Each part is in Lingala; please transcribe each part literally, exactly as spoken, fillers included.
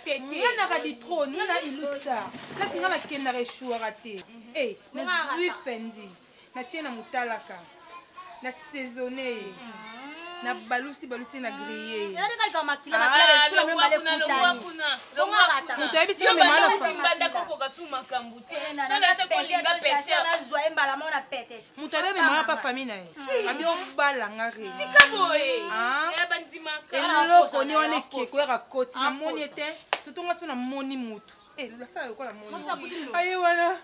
tete. Ngana ka di trop, ngana ilusta. Na ngana kenda re chouara te. Eh, na zui fendi. Na tiena mutalaka. Na saisonné. Na balusi balusi na grillé. Ya de ka makila makila tu na mbale kutani. Muto ebi sima me mala fa. Mbanda koko kasuma kambuti. Sana se kolinga pêcheur. Na zoa mbala mona petete. Muto ebi me mala pa famille na ye. Abi on bala ngare. Tika boye. Ah. Ya banzima ka. Elolo koni wana ke ko ya koti na moni ete. Surtout nga so na moni mutu. Eh, la sala ko la moni. Aye wana.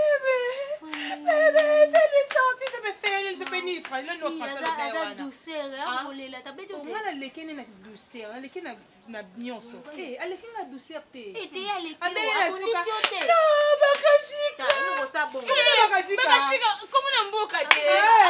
Bébé, fais des sorties, ça me fait elle se pénit, frère, là nous frère ça be wana. Douceur, hein, bolela, ta beto te. Ngala lekene na douceur, lekene na na nyonso. Eh, alekene na douceur te. Eh, te ya lekene. Abela condition te. Non, bakashika. Ta, no sa bon. Eh, bakashika. Bakashika, comment na mboka te?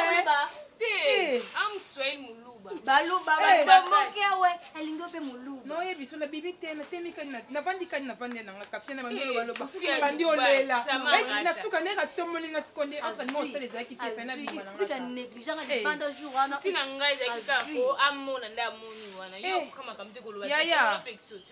Te. Am swahili muluba. Baluba, baluba we, elingo pe muluba. Non, yebi so na bibi te na temi kan na vandi kan na vandi na kafia na bandolo baloba. Bandi olela. Eh, na suka ne ka tomoni na sikonde asa mo sele zaki te fena bi bana. Nika négligent na dipanda jour ana. Sina ngai za kika ko amona nda moni wana. Yo kama kamteko lo. Ya ya.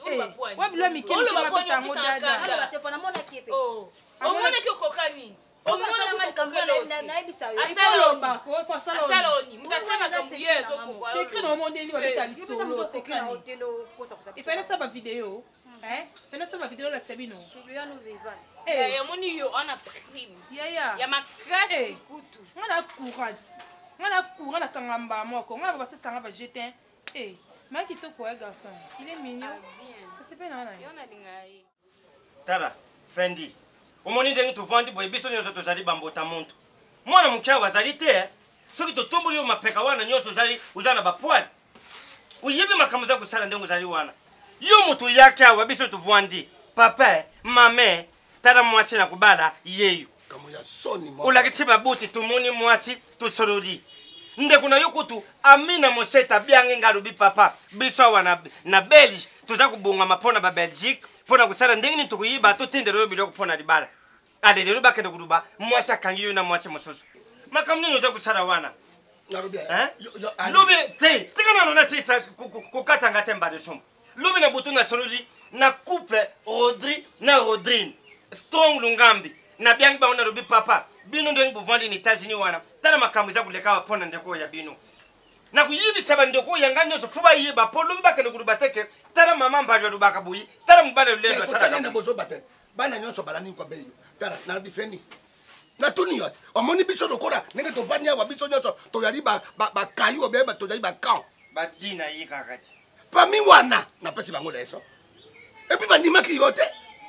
Wa bilo mi kemi kema pita mo dada. Ala te pona mona kiepe. Oh. Omona ki okokani. Omona mali kamelo na na ibisa yo. Asalomba ko fa saloni. Asaloni. Mutasema kambuye zo kwa. C'est écrit dans mon déni wa beta lisolo. C'est écrit dans hôtel ko sa ko sa. Il fallait ça ma vidéo. Hein? Fallait ça ma vidéo la sabino. Celui-là nous vivant. Eh, ya moni yo ana prime. Ya ya. Ya makasi kutu. Ngana courage. Ngana courage na kangamba moko. Ngana ba sanga ba jeter. Eh, ma kitoko ya garçon. Il est mignon. Ça c'est pas nana. Yo na dingai. Tala, Fendi. Omoni ndengi tuvandi boye biso nyonso tozali bambota muntu. Mwana mukia wazali te. Soki totomboli mapeka wana nyonso zali uzana bapwali. Uyibi makamuza kusala ndengo zali wana. Yo mutu yake awa biso tuvandi. Papa, mame, tala mwasi na kubala yeyu. Kamo ya soni mwa. Ulakitiba buti tumuni mwasi tusorori. Nde kuna yukutu amina moseta biange ngarubi papa. Biso wana na Belgique. Tuza kubunga mapona ba Belgique. Pona kusala ndengini tukuyiba tutindero bilo kupona libala. Ale lero bakende kuruba mwasi akangiyo na mwasi mususu. Makamni nyoza kusala wana. Narubi. Eh? Lubi te, tika na na tisa kukata ngate mbade shombo. Lubi na butu na soluli na couple Rodri na Rodrine. Strong lungambi. Na biangi ba ona rubi papa. Bino ndengi buvandi ni tazini wana. Tana makamuza kuleka wapona ndeko ya bino. Na kuyibi saba ndeko yanganyo so kuba yiba po lubi bakende kuruba teke. Tara mama mbali rubaka buyi. Tara mbale lendo tara kama bozo bate. Bana nyonso balani kwa beyo. Tara na bifeni. Na tuni yote. Omoni biso lokora nenge to banya wa biso nyonso to yali ba ba kayu obeba to yali ba kan. Ba dina yi kakati. Fami wana na pesi bango leso. E pi bandima ki yote.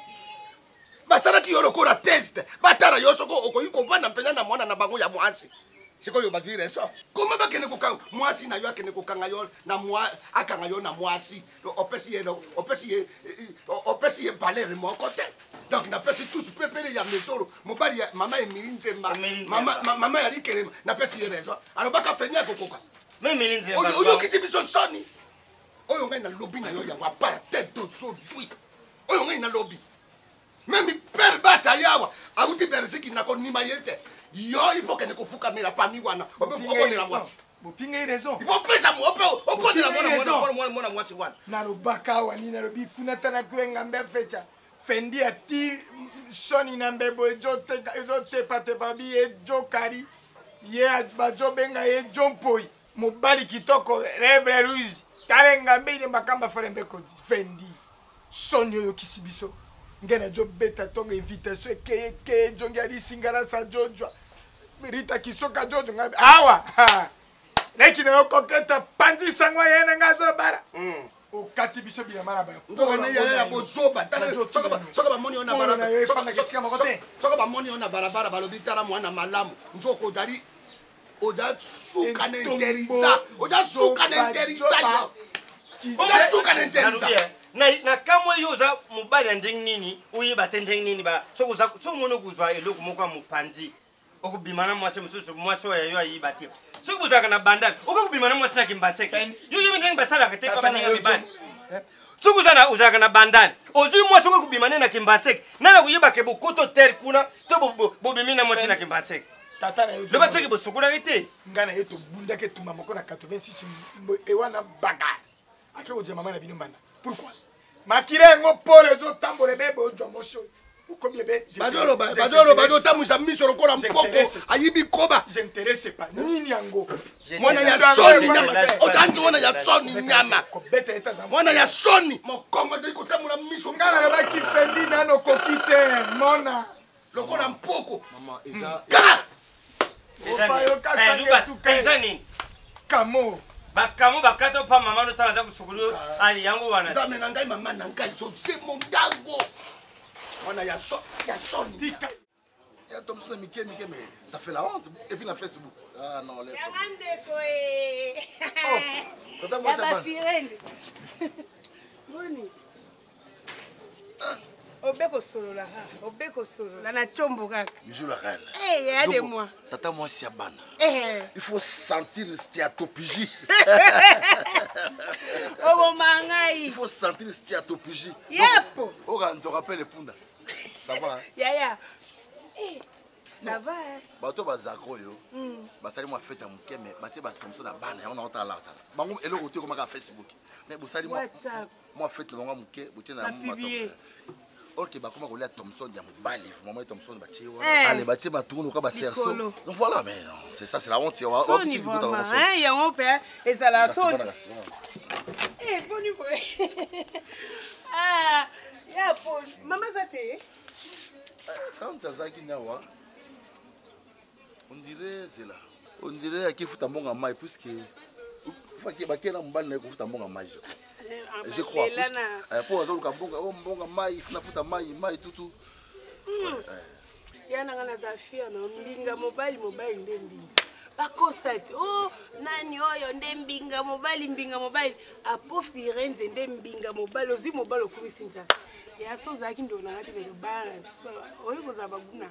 Basara ki yorokora test. Batara yosoko okoyi kopana mpeza na mwana na bango ya mwasi. Siko yo bagire so. Koma bakene kokanga mwasi na yo akene kokanga yo na mwa akanga yo na mwasi. Opesi ye opesi ye opesi ye palere mo kote. Donc na pesi tous pepele ya metoro. Mobali ya mama Emilinze mama mama ya likene na pesi ye rezo. Alors baka fenya kokoka. Me Emilinze ba. Oyo oyo kisi biso soni. Oyo ngai na lobby na yo ya wa para tête so dui. Oyo ngai na lobby. Même père basa yawa. Abuti bersiki na ko nima yete. Yo, il faut que nous fassions la famille. On peut la moitié. Vous avez raison. Il faut plus ça. On peut la moitié. Narubaka wani narubi kuna tana kuenga mbefecha. Fendi ati soni na mbebo jote jote pate babi e jokari. Ye abajo benga e jompoi. Mobali kitoko rêve rouge. Tarenga mbele makamba farembe kodi. Fendi. Soni yo kisibiso. Ngena jo beta tonga invitation ke ke jonga li singara sa jojo Rita kisoka jojo ngabe awa leki na koketa panzi sangwa yena ngazo bara mm okati biso bila mara ba ndo ne ya ya bozoba tana soka ba soka ba moni ona bara soka ba moni ona barabara balobi tara mwana malamu nzoko jali oja suka na interisa oja suka na interisa yo oja suka na interisa na na kamwe yoza mubali ndeng nini uyiba tendeng nini ba sokuza so mono kuzwa eloko moko mupanzi okubimana mwase mususu mwase ya yo ayiba te sokuza kana bandana okubimana mwase na kimbatseke yo yibi ndeng basala kateka bana ya bibani sokuza na uzaka na bandana ozi mwase okubimana na kimbatseke nana kuyiba ke bukuto ter kuna to bobimina mwase na kimbatseke tata na yo le baseke bosukura ite ngana yeto bunda ke tumba moko na quatre-vingt-six e wana baga ake o jema mana bino bana. Pourquoi? makila yango pole ezotambola ebebe ozwa moso okomi ebe bazolo bazotambwisa miso lokola mpoko ayibi koba je n'intéresse pas nini yango mwana ya soni nyama otangi mwana ya soni nyama kobeta etaza mwana ya soni mokongo te kotambola miso nga nalobaki fendi nano koki te mona lokola mpoko ofa eza yokasanga nini kamo bakamo bakato pa mama notanga kusukulu ali yango wana nzambe na ngai mama na ngai zose mondango mwana ya so ya soni tika ya tom so mike mike mais ça fait la honte et puis na Facebook ah non laisse tomber Andeko eh. oh tata moi c'est pas Boni. Obeko solola ha, obeko solola na chombo kaka. bijou la reine Eh, y a de moi. tata moi c'est bana Eh. il faut sentir le stéatopégie Obo mangai. il faut sentir le stéatopégie Yepo. oh on se rappelle punda ça va hein? Ya ya. Eh. Ça va hein. bato bazako yo basali moi fête ya muke mais batie ba tomso na bana on a la bango eloko te komaka Facebook mais bosali moi WhatsApp. moi fête na muke botie na mu bato. Ok, bah comment on l'a Thompson, il y a mon bali, maman Thompson, bah tu vois. Eh. Allez, bah tu vas tourner au cas bah cerceau. Donc voilà, mais c'est ça, c'est la honte. On va Soni essayer de bout vraiment. à Hein, y a mon père et ça la sonne. sonne. Eh, boni boy. Ah, ya pon. Maman ça te. Tant ça ça qui n'a pas. On dirait c'est là. On dirait qu'il faut un bon maille puisque faut qu'il y ait bakela mbali na kufuta mbonga maille. Je crois. Pour azolo kabonga mbonga maille, funa futa maille, maille tutu. Yana ngana za fia na mbinga mobile mobile nde mbinga. Bakosati oh nani oyo nde mbinga mobile mbinga mobile apo Firenze nde mbinga mobile ozi mobile okumisinza. Ya so zaki ndo na ngati belo bana so oyo koza baguna.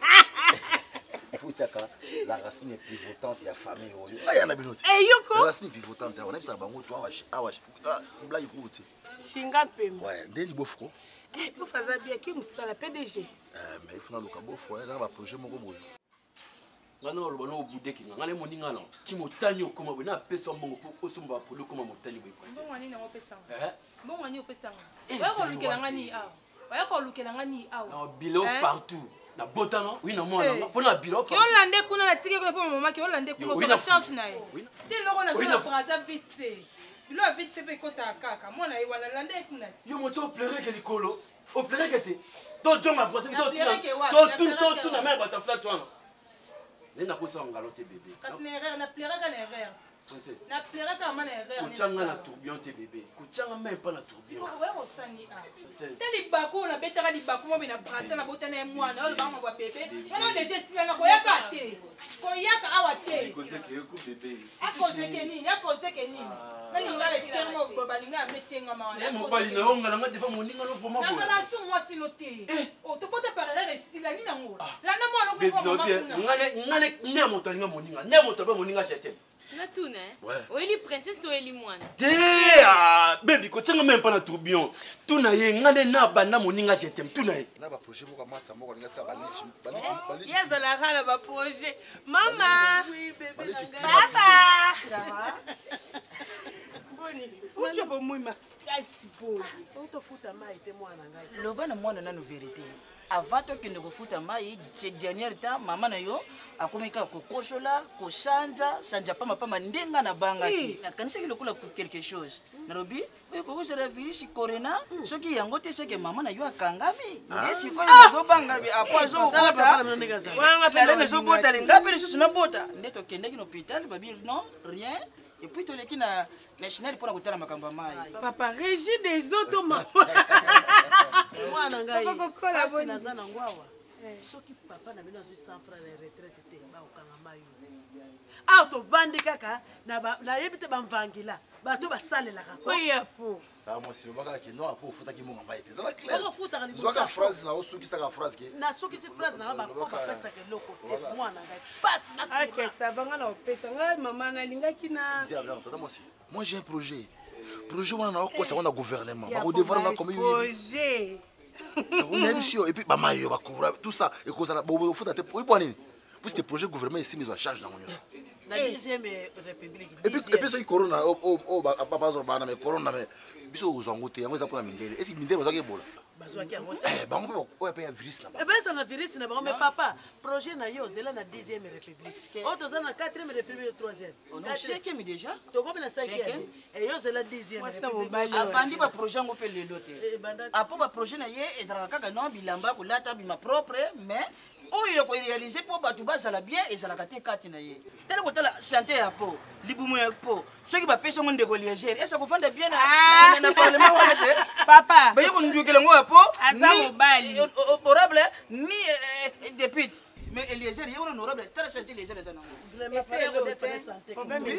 Fouchaka la racine pivotante de la famille. Ah, il y en a bien d'autres. Eh, Yoko. La racine pivotante, on a vu ça, bango, toi, awash, awash. Blague route. Shinga pembe. Ouais, dès le beau front. Eh, pour faire ça bien, qui moussa P D G. Eh, mais il faut le beau front, là, va projet mon gros. Ngana olobana obude kinga ngale moninga na ki motani okoma bwe na pesa mbongo po osomba polo koma motani bwe princesse Bon wani na opesa. eh Bon wani opesa. Wa ko lukela ngani aw. Wa ko lukela ngani aw. na bilo partout na botano oui na mwana nga fona bilo Ki olande kuna na tike ko po mama ki olande kuna ko change na ye. Te loko na zo français vite fait. Il a vite fait kota kaka. Mwana ye wala lande kuna ti. yo moto pleurer que likolo o pleurer que te to jonga princesse to pleurer que wa, to na tout pleurer to tout na mère batafla toi ne na kosa ngalo te bébé Kasi na erreur na pleurer ka na erreur. princesse Na pleurer ka mana erreur. kuchanga na tourbillon te bébé kuchanga même pas na tourbillon Wa ko sani a. princesse C'est les bako na betaka li bako mo na brasa na botana e mwana o ba mo ba bébé. Wana déjà sila na ko yaka te. Ko yaka awa te. ko se ke ku bébé Akoze ke nini? Akoze ke nini? Nani ngale termo go balinga metenga mawana. ne mo bali na onga nga defa moninga no vraiment Na boy kana su mo sino te. O to pota parler sila ni na ngo. La na mo bébé no ko no mama bien kuna. ngane ngane ne moto alinga moninga ne moto ba moninga chete Natuna, Ouais. Oeli princesse to eli mwana. te ah baby ko changa même pas na tourbillon tuna ye ngane na bana moninga je t'aime tuna ye Là, va projet pour moi, ça m'a dit que ça va aller. Ya za la hala ba projet. Mama. Papa. Ça va? Boni. Ucho bo muima. Kasi bo. Utofuta mai te mwana ngai. Loba na mwana nanu vérité. Avant to kende kofuta mai, ces dernières temps mama na yo akomeka ko koshola, ko shanja, shanja pama pama ndenga na banga ki. Na kanisa ki lokola pour quelque chose. Narobi, we ko se référer si corona, soki yango te seke mama na yo akangami. Ndesi ko zo banga bi akwa zo bota. Wanga pe na zo bota linga pe so na bota. Ndeto kende ki hôpital babi non, rien. Et puis tu les na national pour kutana makamba mai. Papa régie des autres mama. Mwana ngai. Papa kokola Basi boni. naza na ngwawa. Soki papa na bino azwi cent francs na retraite te ba okanga mayo. Ah to vandi kaka na ba na yebite bamvangila. Bato basalelaka ko. Oya po. Ah, moi, c'est le bagage qui non, après, il faut que mon maman était. Ça la clair. Bako futa kali Tu vois la phrase là, au sous qui ça la phrase qui. na soki ti phrase na ba ko pesa ke loko te mwana ngai. Basi na Ok, ça va ngana opesa ngai mama na lingaki na. C'est bien, attends moi aussi. Moi j'ai un projet. Projet on a quoi ça on a gouvernement. Ba ko devoir comme une. Projet. On a mission et puis ba mayo ba couvrir tout ça et cause na bo futa te pour nini. Pour ce projet gouvernement ici mais on charge dans mon. La dixième république. Et puis, et puis, ce corona, oh, oh, oh, papa, Zorbana, mais corona, mais, biso aux angotés, on va pour la mindele. Et si mindele, vous avez bola. Eh, ben, on peut payer un virus là-bas. Eh ben, ça n'a virus là-bas. Mais papa, projet na yo, c'est là la dixième république. Oh, dans la quatrième république et troisième. On a cinquième déjà. Tu comprends la cinquième? Et yo, c'est la dixième république. Abandi ba projet ngo pe le lote. Apo ba projet na ye ezala kaka non bilamba kolata bima propre, mais oyo ko réaliser pour ba tuba sala bien ezala kate kati na ye. Tele ko tala santé ya po, libumu ya po. Soki ba peso ngo ndeko liégère, est-ce que fanda bien na na parlement wala te? Papa. Ba yiko ndukele ngo po. Ni honorable ni député. Mais Eliezer, il y a un honorable, c'est très santé les gens. Vraiment, c'est le santé.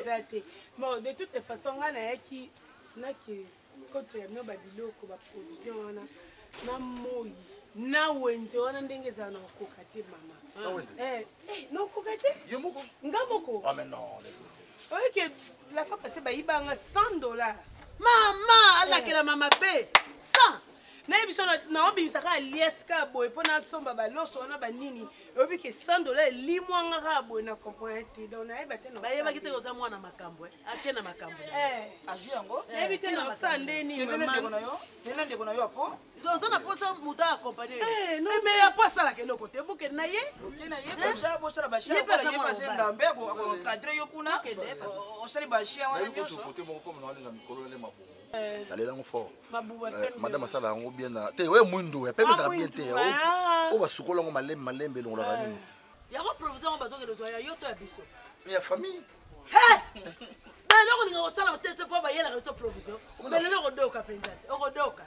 Bon, de toutes les façons, on a qui n'a qui quand il y a no badilo ko ba production na na moi na wenze wana ndenge za na kokate mama. Eh, eh, non kokate? Yemoko. Ngamoko. Ah mais non. OK, la fois passée ba ibanga cent dollars. Maman, ala que la maman paie cent. Na biso na obimisaka lieska boy pona somba ba loso na ba nini obi ke cent dollars limwanga ka boy na comprendre te donc na eba te no ba yeba kite ko za mwana makambo eh akena makambo eh aju yango na ebite no sande ni mama ndeko na yo tena ndeko na yo apo donc na posa muta accompagner eh non mais ya pas ça la ke loko te buke na ye buke na ye ba sa bo sala ba sha ba ye ba se ndambe ko ko cadre yo kuna o sali ba sha wana nyoso côté mon comme na mikolo le mabu dalela ngo fort mabuba madame sala ngo bien na te we mundu e pepe za bien te o ba sukola ngo malembe malembe lo la nini ya ko provision ba zo ke zo ya yo to ya biso ya famille he ba lo ko ngo sala tete po ba yela ko so provision ba le ko doka penza o ko doka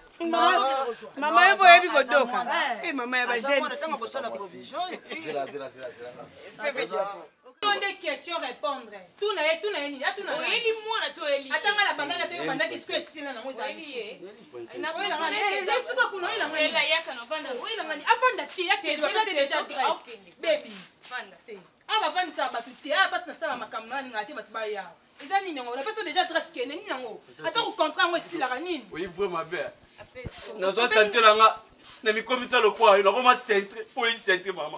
mama yebo yebi ko doka eh mama ya ba jeune tanga ko sala provision et puis zela zela zela zela On des questions répondre. Tout n'a tout n'a ni tout n'a. Oui, eli moi to eli. Attends la banda la te banda qui se sina na moza. Eli. Na ko la ngani. Eh, je suis ko ila ngani. Ela yaka no vanda. Oui, la ngani. Afanda ki yake doit être déjà dressé. Baby. Vanda. Aba vanda sa batu te aba basi na sala makamna ni ngati batu ba ya. Eza nini ngo? La personne déjà dressé ke nini ngo? Attends ko contrat ngo si la nini. Oui, vraiment bien. Na zo santé la nga. Na mi komisa lo kwa, na ko ma centre, police centre mama.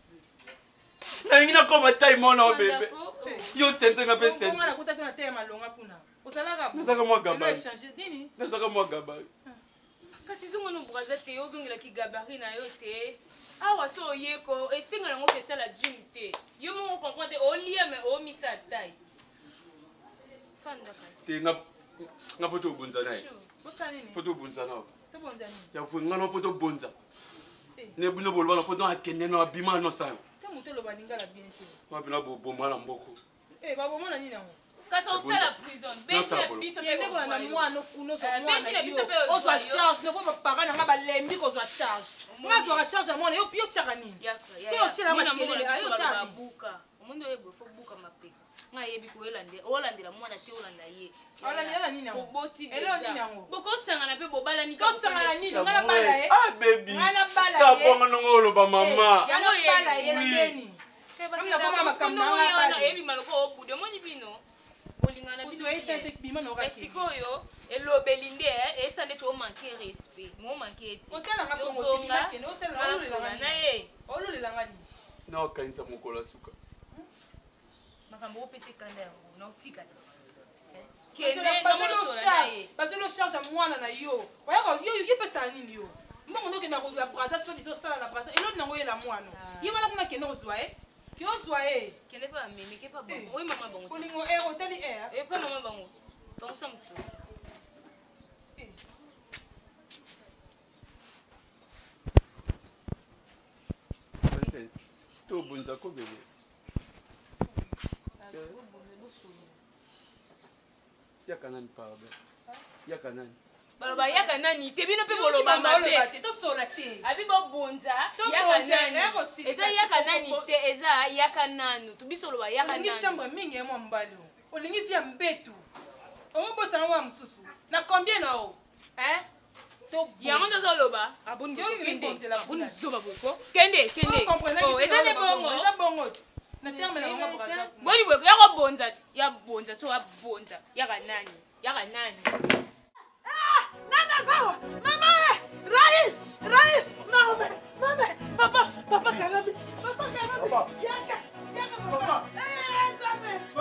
Na ngina ko ma taille mon bébé. Yo centre nga pe centre. Comment la kuta kuna te malonga kuna. Osala ka. Nasaka mo gaba. Changer nini? Nasaka mo gaba. Kasi zungu no braza te yo zungila ki gabarit na yo te. Awa so yeko e singa ngo ke sala gym te. Yo mo comprendre o lia mais o misa taille. Fanda kasi. Te nga nga photo bonza na. Bota nini? Photo bonza na. To bonza nini? Ya fu nga no photo bonza. Ne bu no bolwa na photo akene no abima no sa. Mutelo baningala bien te. Wa bina bo bo mwana mboko. Eh babo mwana nini ngo? Kasi on sala prison. Besi na biso pe ko na mwana kuno so mwana. O zo charge ne ko parents na ba lembi ko zo charge. Nga zo charge mwana yo pio tshaka nini? Yo tshela ma kelele ayo tshaka. Buka. Omundo yebo fo buka mapeka. Nga yebi ko elande. Olandela mwana te olanda ye. Olandela nini ngo? Boti de. Elo nini ngo? Boko sanga na pe bobala ni ko sanga na nini? Nga na bala ye. Ah baby. Nga na bala ye. Ka bonga ngolo ba mama. Nga na bala ye na nini? Amna koma makamna ngala yebi maloko obude moni bino. Olingana bino ite bima no kati. Sikoyo elobelinde e sale to manquer respect. Mo manquer. Otela nga pongo tibima kene otela olulanga na ye. Olulanga ni. Na kanisa mokola suka. Makambo opese kanda yango na utika. Kende ngamo charge. Parce que le charge à mwana na yo. Oya yo yo pesa nini yo. Mbongo ndoke na ko la braza so biso sala la braza. Elo nango ye la mwana. Ye wana kuna kende ozwa eh. Ki ozwa eh. Kende pa mimi ke pa bon. Oui maman bango. Olingo eh hôtel eh. Eh pa maman bango. Donc ça mto. Princesse. To bonza ko bebe. Yaka nani pardon. Yaka nani. Baloba yaka nani te bino pe boloba mabe. To sola te. Abi bo bonza yaka nani. Eza yaka nani te eza yaka nanu. Tu biso loba yaka nani. Ni chambre mingi ya mwambalo. Olingi via mbetu. Omo bota wa msusu. Na combien na o? Hein? To yango ndozo loba. Aboni kende. Aboni zoba boko. Kende kende. Oh, eza ne bongo. Eza bongo. Na terme na ngo braza. Boni boko yako bonza ti. Ya bonza so ya bonza. Yaka nani? Yaka nani? Nana sawa. Mama, Rais, Rais, mama, mama, papa, papa kanabi, papa kanabi. Yaka, yaka papa. Eh, sabe.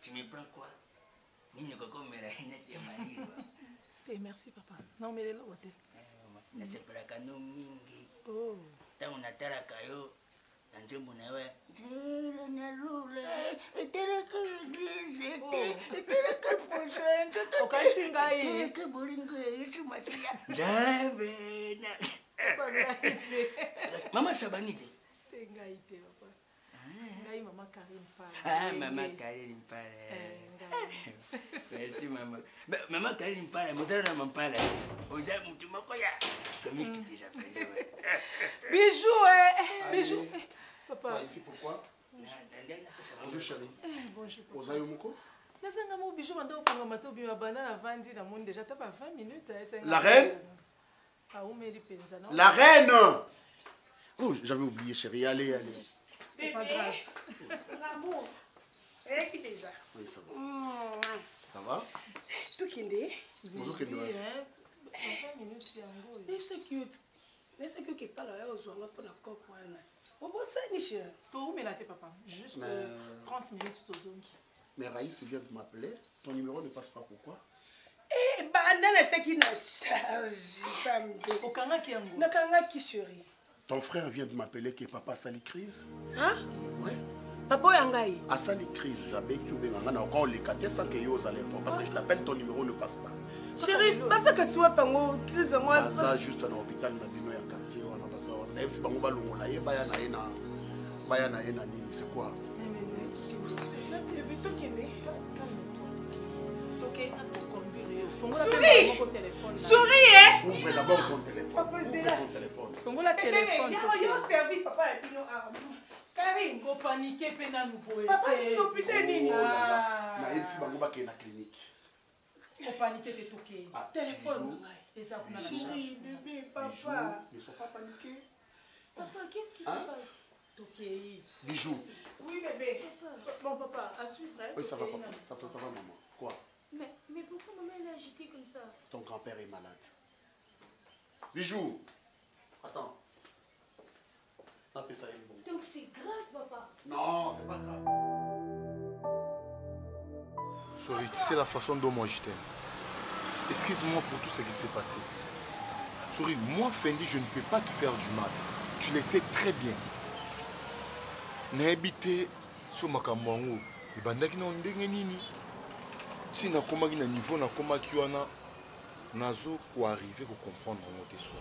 Tu me prends quoi? Nini koko mera neti ya maliro. Eh merci papa. Non mais le wote. Na sepelaka no mingi. Oh. Tangu natalaka yo na njombo na yo. Tira na lula. Tira ka iglesia. Tira ka posanjo. Okaisi ngai. Tira ka boringo ya Yesu Masia. Dawe na. Papa ngai. Mama Shabanite. Ngai te papa. Ngai mama Karim Pala. Ah, maman Karim Pala. Merci maman. Maman Karim Pala, mozala na mampala. Oza mutu moko ya. Comme qui déjà fait. Bijou eh, bijou. Papa. Ici pourquoi? Bonjour chérie. Bonjour. Ozayo moko? Nazanga mo bijou mando panga mato bima bana na vandi na monde déjà t'as pas vingt minutes. La reine? Ah, où meri penza non? La reine! Oh, j'avais oublié chérie, allez, allez. C'est pas grave. L'amour. Eh, qui déjà? Oui, ça va. Ça va? Tout qui est? Bonjour Kendo. vingt minutes yango. Mais c'est cute. Mais c'est cute qui parle à eux aux pour la coque. On peut ça, Niche. Pour où me papa? Juste trente minutes au zone. Mais Raïs vient de m'appeler. Ton numéro ne passe pas, pourquoi? Eh, bandana, c'est qui n'a charge. Okanga qui yango. Nakanga qui chérie. Ton frère vient de m'appeler que papa a sali crise. Hein? Oui. Papa Yangai. A sali crise avec tu on a encore les quatre sans que yo allez parce que je t'appelle ton numéro ne passe pas. Chérie, parce que soit pango crise moi. Ça juste dans l'hôpital na bino ya quartier on a baza on a si bango balongola ye baya na ena baya na ena nini c'est quoi? Souris! Souris! Ouvre d'abord ton téléphone. Ouvre ton téléphone. Fongo la téléphone. Il y a servi papa et puis non. Karine, faut paniquer pena nous pouvez. Papa c'est l'hôpital nini. Na yé si bango ba ke na clinique. Faut paniquer te toquer. Téléphone. Et ça vous chérie, bébé, papa. Ne sois pas paniqué. Papa, qu'est-ce qui se passe? Toquer. Bijou. Oui bébé. Bon papa, à suivre. Oui, ça va papa. Ça va, ça va maman. Quoi? Mais, mais pourquoi maman elle est agitée comme ça? Ton grand-père est malade. Bijou. Attends. Ça bon. Donc c'est grave, papa. Non, c'est pas grave. Sorry, tu sais la façon dont moi je t'aime. Excuse-moi pour tout ce qui s'est passé. Sorry, moi Fendi, je ne peux pas te faire du mal. Tu le sais très bien. N'habite sur ma camongo. Et bandaki na ndenge nini. Si na komaki na niveau na komaki wana nazo ko arriver ko comprendre mon tesson.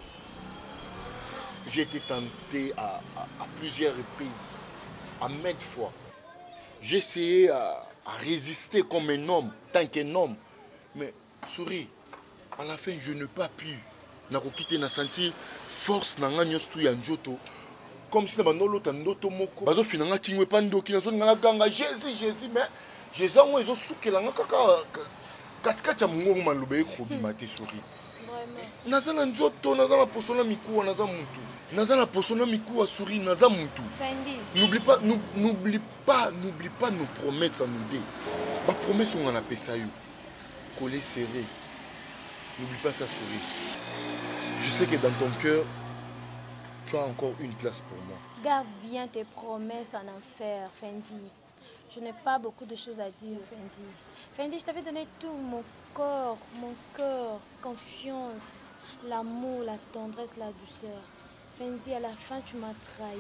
J'ai été tenté à, à, à plusieurs reprises, à maintes fois. J'ai essayé à, à résister comme un homme, tant qu'un homme. Mais, souris, à la fin, je n'ai pas pu. Je n'ai quitté, na senti force na nga nyosto ya njoto. Comme si na bandolo ta ndoto moko. Bazo finanga kingwe pandoki na zone nga ganga Jésus Jésus mais Jésus ngo ezo sukela nga kaka katikati ya mungu maloba ekobima te souris. Naza na njoto, naza na posona mikuwa, naza mutu. Naza na posona mikuwa souris, naza mutu. N'oublie pas, n'oublie pas, n'oublie pas nos promesses à nous deux. Ma promesse on en a pesa yo. Collé serré. N'oublie pas ça souris. Je sais que dans ton cœur, tu as encore une place pour moi. Garde bien tes promesses en enfer, Fendi. Je n'ai pas beaucoup de choses à dire, Fendi. Fendi, je t'avais donné tout mon corps, mon cœur, confiance, l'amour, la tendresse, la douceur. Fendi, à la fin, tu m'as trahi.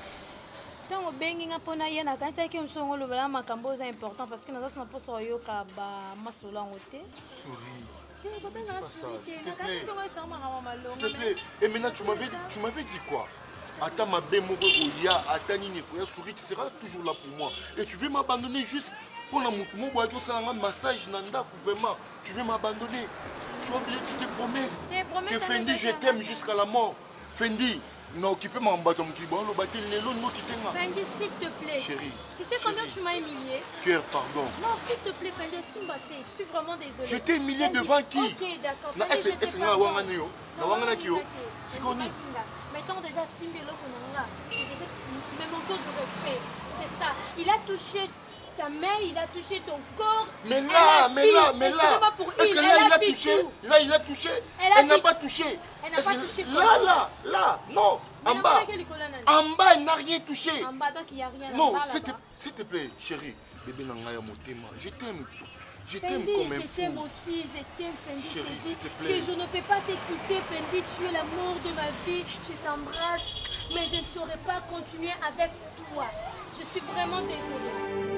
Tant que bengi pona yena quand c'est que me sont le bala makambo c'est important parce que nous avons pas so yo ka ba masola ngote. Souris. Dis pas ça, s'il te plaît. S'il te plaît. Et maintenant tu m'avais tu m'avais dit quoi? Attends ma belle moko ya atani ni ko ya souris tu seras toujours là pour moi. Et tu veux m'abandonner juste pour la mutu mo boyo ça un massage nanda vraiment. Tu veux m'abandonner. Tu as oublié tes promesses. Que Fendi je t'aime jusqu'à la mort. Fendi non, qui peut m'embattre mon client, le bâtir les lots, qui t'aiment. Fendi, s'il te plaît. Chérie. Tu sais combien tu m'as humilié? Cœur, pardon. Non, s'il te plaît, Fendi, Simbate, je suis vraiment désolée. Je t'ai humilié devant qui? Ok, d'accord. Est-ce que tu as Wangana yo? Na Wangana Kyo? C'est connu. Mettons déjà Simbelo Konanga. C'est déjà mais mon taux de respect. C'est ça. Il a touché ta main, il a touché ton corps. Mais là, mais là, mais là. Est-ce que là, il a touché? Là, il a touché. Elle n'a pas touché. Elle n'a pas touché. Là, là, là, non. En bas. En bas, elle n'a rien touché. En bas, donc il n'y a rien. Non, s'il te plaît, chérie. bébé Nangaya Motema. Je t'aime. Je t'aime Fendi, comme un je fou. t'aime aussi, je t'aime Fendi, je Chérie, te s'il dis te plaît. que je ne peux pas te quitter Fendi, tu es l'amour de ma vie, je t'embrasse, mais je ne saurais pas continuer avec toi. Je suis vraiment désolée.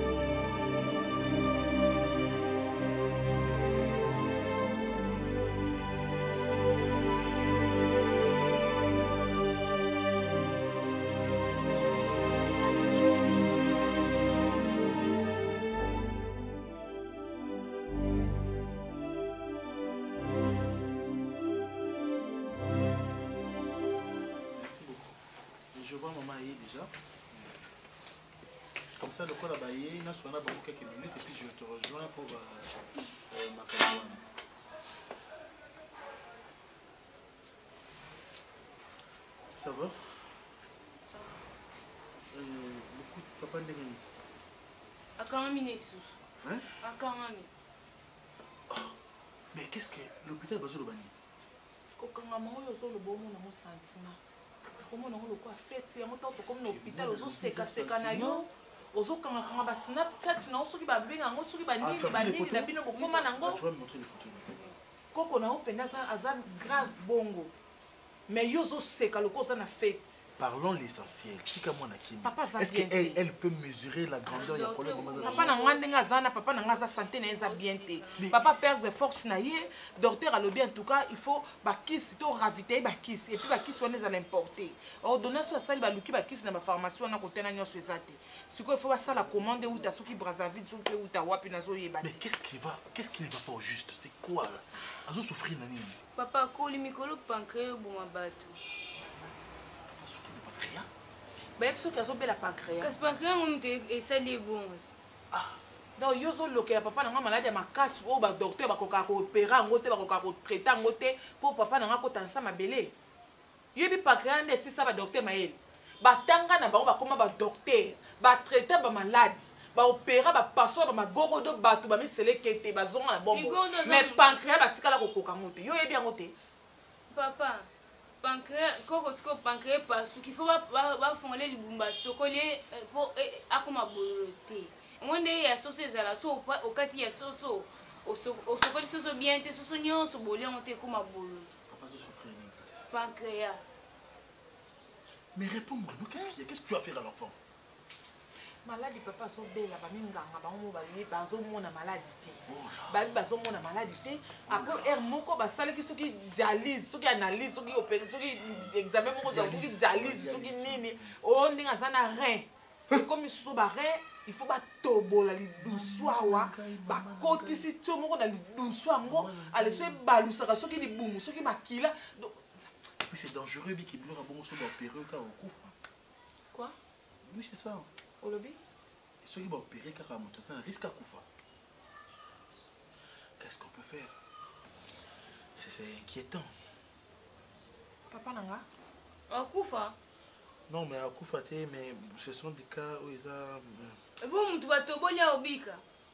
Comme ça, le col a baillé, il y a quelques minutes et puis je te rejoins pour euh, euh, ma caravane. Ça va? Ça euh, va. Le coup de papa n'est gagné. Akangami Nessus. Hein? Akangami. Oh, mais qu'est-ce que l'hôpital va se le bannir? kokangama oyo ozoloba omona mo sentiment omona ngo lokwa fete yango ntango tokomi na hôpital ozosekaseka na yo ozokangakanga basnapchat na yo soki babenga yango soki banini banini na bino bokoma nango koko na yo mpenza aza grave bongo mais yo ozoseka loko oza na fete. Parlons l'essentiel. Papa Est-ce qu'elle elle peut mesurer la grandeur de la colère de papa na nga ndenge aza na papa na nga aza santé na ye eza bien te papa perdre force na ye docteur alobi en tout cas il faut bakisi to ravitailler bakisi et puis bakisi wana ezala importé ordonnance asali baluki bakisi na bapharmacie wana kotena nyonso eza te sikoyo il faut basala commande euta soki Brazzaville soki euta wapi nazoyeba te. Mais qu'est-ce qui va qu'est-ce qui ne va pas au juste? C'est quoi là? Azo souffrir na nini? Papa koli mikolo pancréas boma bato. bayebi soki azobela pancréas kasi pancréas ngo moto esali ebongo. donc yo ozolokela papa na nga maladi ya makasi oyo badocteur bakokaka koopéra yango te bakokaka kotraite yango te mpo papa na nga kotanisa mabele yoyebi pancréas nde esisa badocteur mayele batanga na bango bakóma badocteur batraite bamaladi baopéra bapaso bamagorodo bato bamiseleke te bazonga na bombo mais pancréas batikala kokoka yango te yoyebi yango te papa pancréas koko siko pancréas pasuki fo bafongole libumba sokoli po akoma bololo te ngonde ya soso ezala so okati ya soso osokoli soso bien te soso nyonso bolengo te ekoma bololo pancréas. Mais réponds-moi, qu'est-ce qu'il y a? Qu'est-ce que tu vas faire à l'enfant? maladi papa azobela baminganga bango baye bazomona maladi te babi bazomona maladi te après aire moko basalaki soki dialyse soki analyse soki soki examen moko soki dialyse soki nini oyo ndenge aza na rein ekomi susu barein il faut batobola lidusu awa bakotisi tio moko na lidusu yango aleso ebalusaka soki libumu soki makila. C'est dangereux qui blure à bon sur l'opérer car on couvre. Quoi? Oui, c'est ça. Olobi? Ceux qui vont opérer car on monte ça un risque à couvre. Qu'est-ce qu'on peut faire? C'est inquiétant. Papa Nanga? À Koufa? Non, mais à Koufa, mais ce sont des cas où ils ont. Et bon, tu vas te boler à Obika.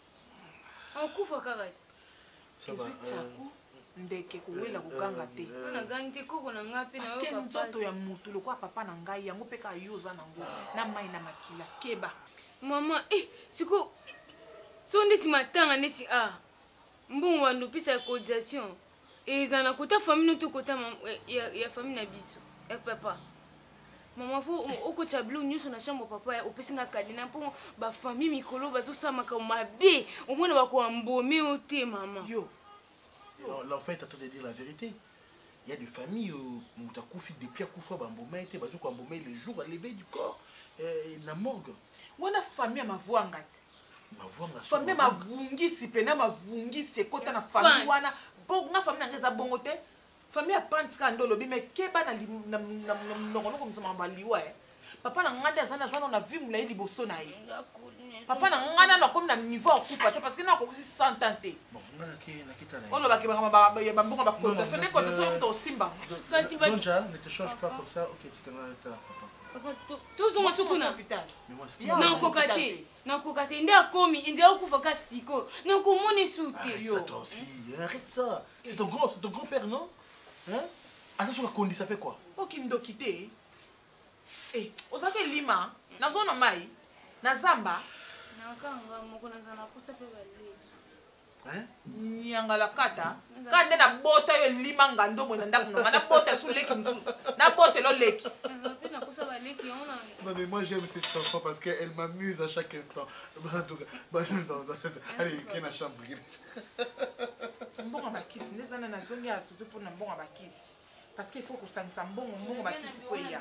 À Koufa, carré. Ça va. ndeke kowela kokanga te parceke nzoto ya mutu lokwa papa na ngai yango mpe kaka yo oza nango na mai na makila keba mama siko so ndeti matanga ndeti a mbongo wandopesa ya cotisation eza na kota famille noto kota ya famille na biso ya papa mama fo okotya bilo nyonso na chambre papa opesi nga kadi na mpo bafamille mikolo bazosamaka mabe omona bakoambome o te mama yo. L'enfant est en train de dire la vérité. Il y a des familles où tu as coupé depuis à Koufa, Bambomé, tu as coupé les jours à lever du corps, la morgue. On a famille ma voix en gâte. Ma voix en famille ma vungi si pena ma vungi c'est quand on a famille wana bon na famille n'engage à bongote famille a pantika ndolobi mais keba na na na na comme ça mambaliwa papa na ngande azana azana na vie mula ili boso na ye papa na ngana na comme na niveau akufa te parce que na kokusi cent ans te bon ngana ke na kitana on ba ke ba ba ba mbongo ba cotisation ne cotisation to simba kasi ba déjà ne te change pas comme ça OK tu kana ta papa tous on sukuna hôpital na kokate na kokate nda komi ndia okufa kasiko na komoni sute yo ça aussi arrête ça c'est ton grand c'est ton grand-père non hein attention à Kondi ça fait quoi OK ndo kité eh ozake lima na zona mai na zamba nakanga moko nazala kosa pe baleki nyangala kata kande na bota yo lima ngando mo na ndako na na bota su leki msusu na bota lo leki pe na kosa baleki on a Non mais moi j'aime cette chanson parce qu'elle m'amuse à chaque instant. Bah, en tout cas, bah, non, non, allez, quelle chambre. mbongo makisi nde zana nazongi ya supe mpona mbongo makisi parce qu'il faut kosangisa mbongo mbongo makisi fo ya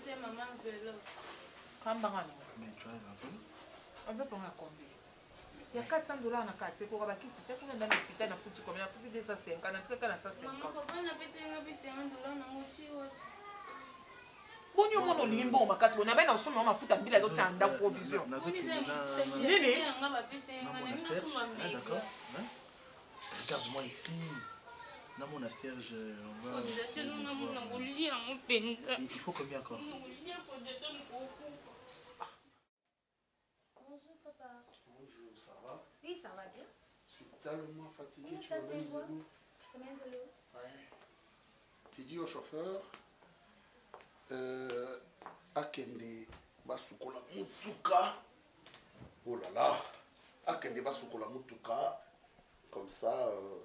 kambanga no Mais tu as la vie. on veut prendre combien il y a quatre cents dollars na kati ko bakisi te kuna ndana hôpital na futi combien na futi deux cent cinquante na tika na cent cinquante boni omono olingi mbongo makasi bona bana osoma mafuta mbila ezotanda provision nini D'accord. Regarde-moi ici. Non, mon Serge, on va. Il faut combien encore? Bonjour papa. Bonjour, ça va? Oui, ça va bien. Je suis tellement fatigué. Oui, Tu ça veux c'est venir moi. de l'eau? Je te mets de l'eau. Ouais. Tu dis au chauffeur, euh, Akende Basukola Mutuka. Oh là là. Akende Basukola Mutuka. Comme ça, euh,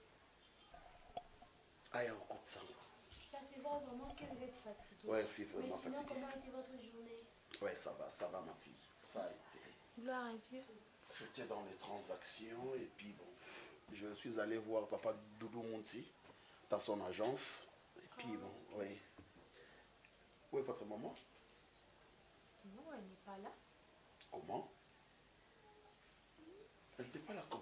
Aya Okotsa. Ça se voit vraiment que vous êtes fatigué. Ouais, je suis vraiment Mais sinon, fatigué. comment était votre journée? Ouais, ça va, ça va ma fille. Ça a été. Gloire à Dieu. J'étais dans les transactions et puis bon, je suis allé voir papa Doudou Monti dans son agence. Et puis bon, oui. Où est votre maman? Non, elle n'est pas là. Comment? Elle n'est pas là comment?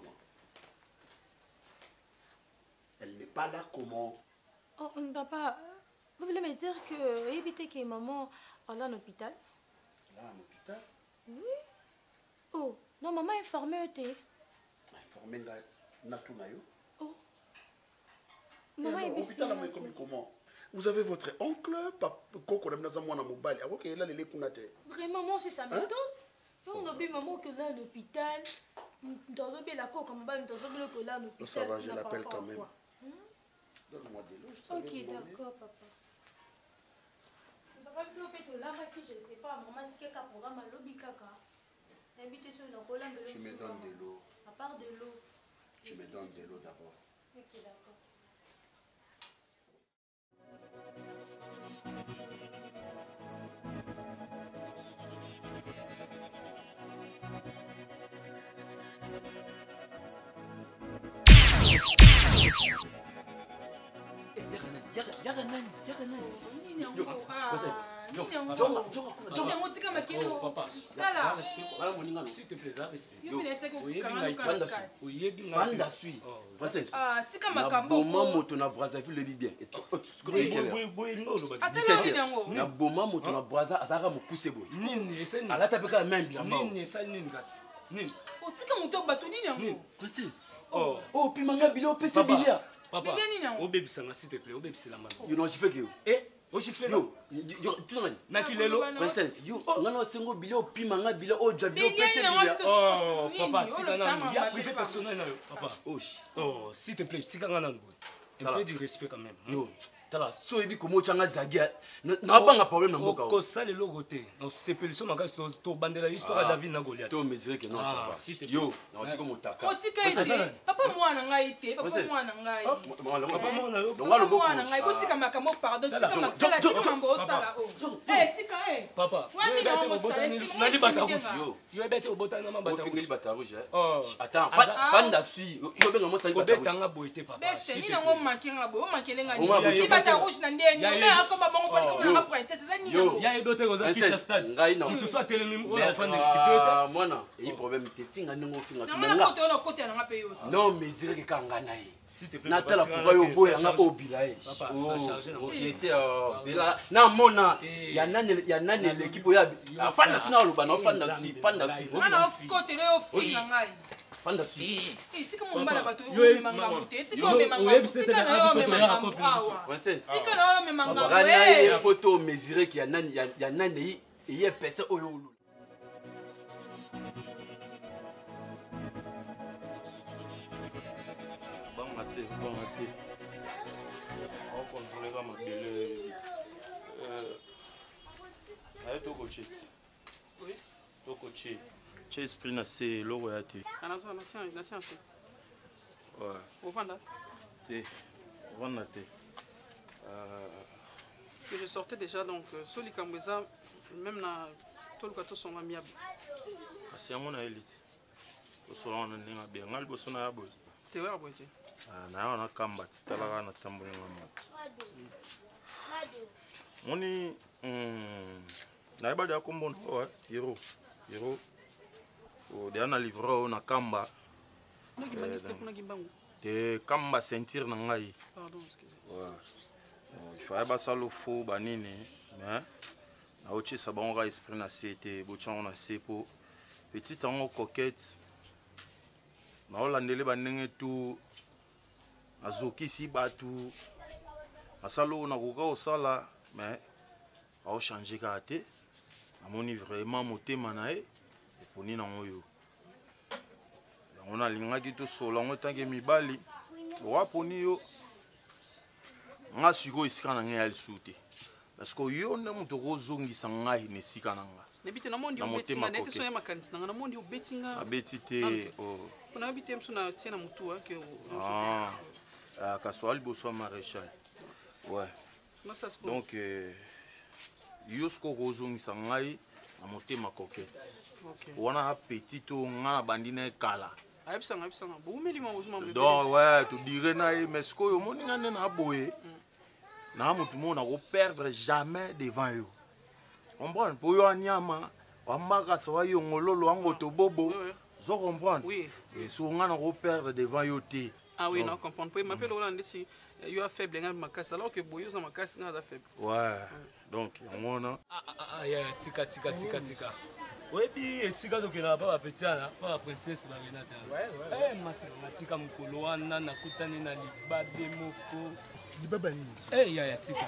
Elle n'est pas là comment? Oh, papa, vous voulez me dire que éviter que maman est à l'hôpital? Là, à l'hôpital? Oui. Oh, non, maman est informée. Informé Natunayo? Oh. Maman est hôpital à comme comment? Vous avez votre oncle, Koko Ramnazamwana Mobile. Ah, ok, là, les Lekunate. Vraiment, moi, c'est ça m'étonne. On a vu maman que là à l'hôpital. Dans le bien la coque, comme dans le là à l'hôpital. Ça va, je l'appelle quand même. Donne-moi de l'eau, je te Ok, d'accord, papa. Papa, tu là, je ne sais pas, maman, c'est quel programme à l'objet kaka. Tu me donnes de l'eau. À part de l'eau. Tu me donnes de l'eau d'abord. Ok, d'accord. naboma moto na Brazzaville lebi bien naboma moto na Brazza azalaka mokuse boye alata mpe kaka main otika moto bato nini yango opimanga bile opesa bilia Papa, obebisanga s'il te plaît, obebisela mama. Yo non jifeke yo. Eh, o jifela. Yo, tu ngani? Nakilelo. Princess, yo, ngano sengo bile opimanga bile o job bile opesa bilia. Oh, papa, tika nanu. Ya privé personnel na yo, papa. Osh. Oh, s'il te plaît, tika nanu. Un peu du respect quand même. Yo, tala so ebi komo changa zagia. Na banga problème na mboka. Ko sale logo te. Na sepeliso makasi to bandela histoire de David na Goliath. To mesurer que non ça va. Yo, na otiko motaka. Otika ite. Papa mwana ngai te, papa mwana ngai. Papa mwana yo. Papa mwana ngai botika makamo pardon, tika makala tika mambo sala o. Eh, tika eh. Papa. Wani na mambo sala. Nani bata rouge yo. Yo ebete obota na mamba bata rouge. Fingi bata rouge. Oh. Attends, fanda sui. Yo benga mo sali bata rouge. Obeta nga boité papa. Beste ni nango makinga bo, makelenga ni. Bata rouge na ndeni. Mais akoma bongo pa comme la princesse, ça ni yo. Ya edote ko za kitcha stade. Ngai na. Ce soit télé ou enfant de Ah, mwana, il problème te finga ningo finga tu menga. Côté on côté na pe yo. Non, mais zire ke kanga na ye. S'il te plaît. Natala pourquoi yo boya nga obila ye. Papa, ça chargé na. Il était zela na mona. Ya nani ya nani l'équipe ya fanda tuna luba na fanda si fanda si. Ana côté le finga ngai. Fanda si. Tika mumbala bato yo memanga muté. Tika memanga. Tika na yo memanga. Princesse. Tika na yo memanga. Rana photo mesurer que ya nani ya nani il y a personne au yolo. Bon maté, bon maté. On contrôle comme un délai. Euh, allez, toi coaché. Oui. Toi coaché. tu esprit na se loko ya te. Anazo na tiens na tiens c'est. Ouais. Au vanda. Te. Vanda te. Euh Parce que je sortais déjà donc soli kamweza même na tout le gâteau sont amiable. Kasi yango na elite. Osola na ninga bien ngal boso na yabo. Te wa boye. Ah na ona kamba tsitala na tambula ngama. Moni mm na ibadi ya kombono ouais hero hero o de ana livre na kamba. Na kibaniste kuna gimbangu. Te kamba sentir na ngai. Pardon, excusez. Ouais. Il fallait pas ça le faux banini mais na ochi sabonga esprit na cité bochon na sepo petit tango coquette na olandele banenge tu azoki si batu asalo na koka osala mais a changer kate amoni vraiment motema na e eponi na ngoyo on a lingaki to solo ngo tange mibali waponi yo nga siko isika na ngai alisute parce que yo ne muto kozongisa ngai ne sika na nga nebite na mondi obetinga nete so ya makanisi na mondi obetinga abeti te o kuna bite msu na tina mutu wa ke ah ah kaswali boso maréchal ouais donc yo sko kozongisa ngai na motema coquette wana appétit to nga bandina kala ayebisanga ayebisanga boumeli ma bozuma mbebe donc ouais tu dirais na mais ce que yo moninga ne na boye na mutu mona ko perdre jamais devant yo comprendre pour yo anyama wambaka so yo ngololo wango to bobo zo comprendre oui et so ngana ko perdre devant yo te ah oui non comprendre pour m'appeler on dit yo a faible nga makasi alors que boyo za makasi nga za faible ouais donc on a ah ah ya tika tika tika tika webi esika tokela pa bapetiana pa ba princesse ba Renata eh masi matika mukolo wana nakutani na libabe moko libaba nini eh ya ya tika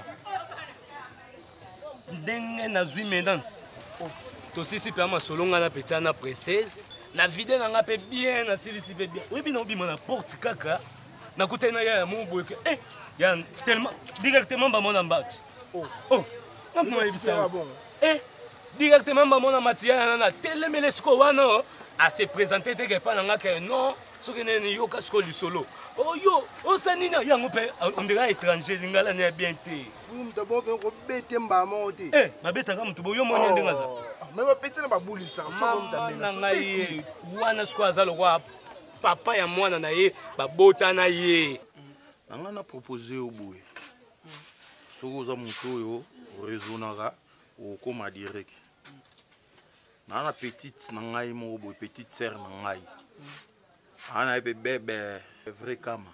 ndenge nazwi maintenance tosisi pe masolonga na petiana princesse na vide na nga pe bien na silisi pe bien webi na obima na porte kaka nakutani na ya mubo ke eh ya tellement directement ba mona mbati oh oh ngam ebisa eh directement bamona Matia na telemele siko wana a se présenter te ke pa nanga ke non soki neni yo ka siko lisolo oh yo osani na yango pe on dirait étranger lingala ne bien te mto bobe ko bete mbamo te eh babeta ka mto boyo moni ndenga za mais ba pete na babulisa mama mtamena ngai wana siko azalo kwa papa ya mwana na ye babota na ye nanga na proposer oboye soko za muto yo rezonaka okoma direct na petite na ngai mo boy petite sœur na ngai ana be bébé vrai kama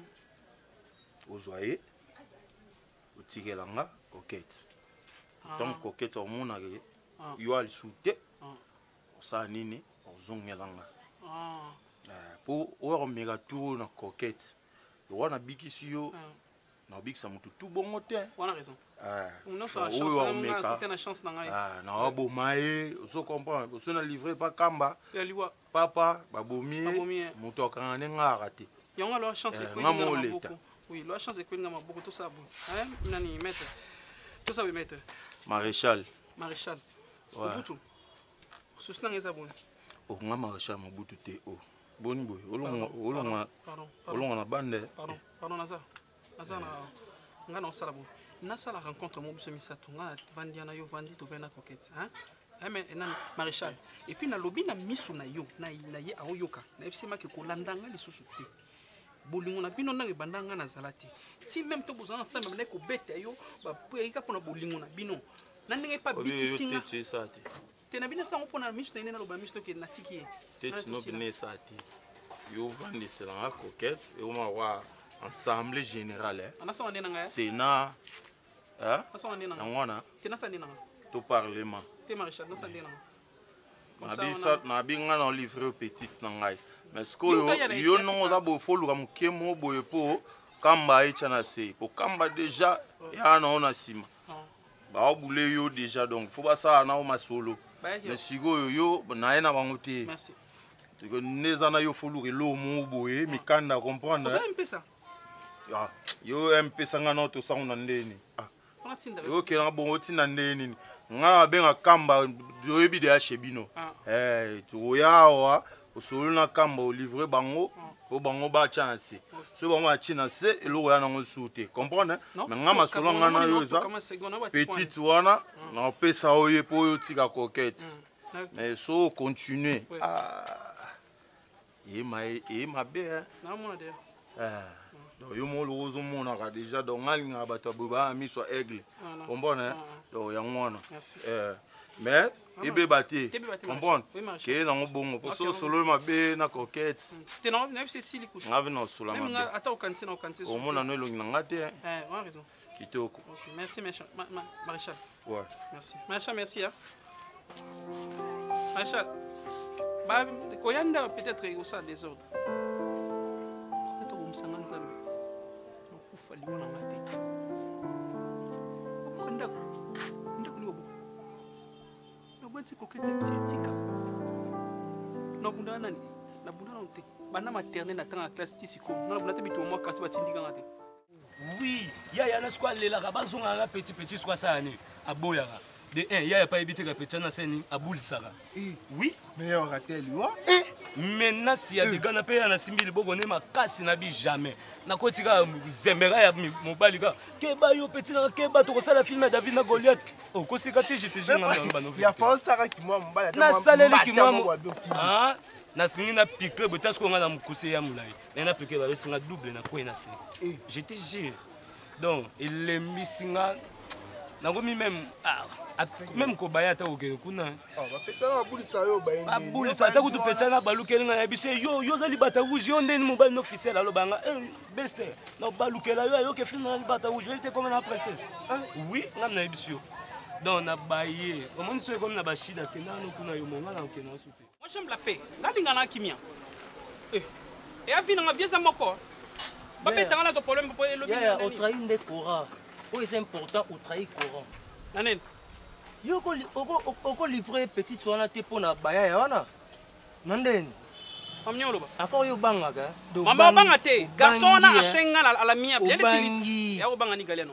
ozoye otikelanga coquette donc coquette au mona ke yo al soute osa nini ozongelanga pour o mega tour na coquette yo wana bikisi yo na bikisa mutu tout bongo te wana raison ah on a la chance on a la chance na ngai ah na abomaye oso comprendre oso na livrer pas kamba ya liwa papa babomi mutu akanga ngara te yonga la chance ko ngamo leta oui la chance ko ngama beaucoup tout ça bon hein nani maître tout ça oui maître maréchal maréchal Mobutu susna ngeza bon oh ngama maréchal Mobutu te oh boni boy olonga olonga olonga na bande pardon pardon naza naza na ngana osala bon na sala rencontre mo biso misato nga vandi na yo vandi to vena coquette hein eh mais nan maréchal et puis na lobi na misu na yo na na ye aoyoka na ebisema ke kolandanga lisusu te bolingo na bino nanga bandanga na zalati ti même to bozana ensemble na ko bete yo ba poeka pona bolingo na bino na ndenge pa bikisinga te ça te te na bina sango pona misu na ina loba misu to ke na tiki te no bine ça te yo vandi c'est la coquette et on va voir ensemble général hein Sénat hein ngona to parlement te maréchal na sandena na bisa na binga na livrer petite na ngai mais ce que yo yo non da bo folu kam kemo boye po kamba echa na se po kamba déjà ya na ona sima ba obule yo déjà donc faut pas ça na o masolo mais sigo yo na ena bango te merci que nezana yo folu lo mo boye mikanda comprendre ça un peu ça yo M P sanga no to sangu na ndeni ah yo ke na bongo tina ndeni nga benga kamba yoyebi de chez bino eh toya awa osolo na kamba o livrer bango po bango ba chance so bango a china se eloko ya nango sute comprendre mais nga masolo nga na yo za petite wana na pesa oye po yo tika coquette mais so continuer ah et ma et ma bé na mona de ah donc yo mo lozo mona ka déjà donc ngalinga bato boba mi so aigle comprendre donc ya ngwana eh mais ebe baté comprendre ke na ngobongo po so solo mabe na coquette te na na c'est si liku ngave na solo mabe même ata okanisi na okanisi o mona no elongi na ngate eh on a raison kitoko OK merci Maréchal Maréchal ouais merci Maréchal merci hein Maréchal ba koyanda peut-être au ça désordre ko to bomsanga nzambe okufa liwo na ngate konda ndako ni obo nabwati kokete psitika nabunda nani nabunda na te bana maternelle natanga na classe tisiko nabunda te bitu mo quartier batindika ngate oui yaya na skwa lela ka bazonga ka petit petit skwa sani aboyaka de un yaya pa ebite ka petit na seni abulisaka oui meilleur raté lui maintenant si ya de gana pe na simbili bogone makasi na bi jamais na kotika zembera ya mobali ka ke ba yo petit na ke ba to ko sala film David na Goliath o ko sika te je te jinga na ba no ya fa sara ki moi mobali na saleli ki moi ah na singi na pique botas ko ngana mukuse ya mulai na pique ba betinga double na ko na se je te jure donc il est missinga nangomi même même ko bayata oke kuna ah ba petana babulisa yo ba ba bulisa ta kutu petana balukelinga na biso yo yo za libata rouge yo ndeni mobali no officiel alo banga eh beste na balukela yo yo ke fina libata rouge elle était comme la princesse oui ngam na biso donc na baye o moni so comme na bashida ke nano kuna yo monga na oke na soupe moi j'aime la paix ngalinga na kimia eh et avina nga vieza moko ba betanga na to problème po elobi ya o trahir nde Coran. Oh, c'est important au trahir Coran. Nanen. Yo ko ko livrer petit soana te pona baya ya wana. Nanden. Amnyolo ba. Ako yo banga ga. Do mamba banga te. Garçon na asenga la la miable. Yele tili. Ya ko banga ni galeno.